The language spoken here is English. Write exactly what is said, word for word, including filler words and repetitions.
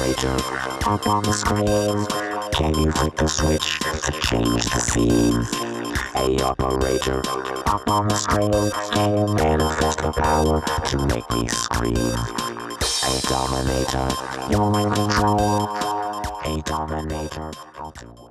operator, up on the screen. Can you click the switch to change the scene? Hey operator, up on the screen. Can you manifest the power to make me scream? Hey Dominator, you're in control. Hey Dominator, I'll do it.